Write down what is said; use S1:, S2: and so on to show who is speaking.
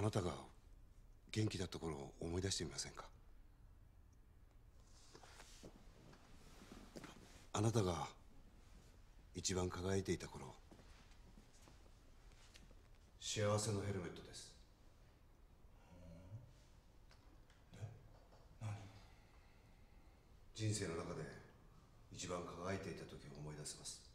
S1: なたが元気だった頃を思い出してみませんか？あなたが一番輝いていた頃。幸せのヘルメットです。
S2: 何？
S1: 人生の中で一番輝いていた時を思い出せます。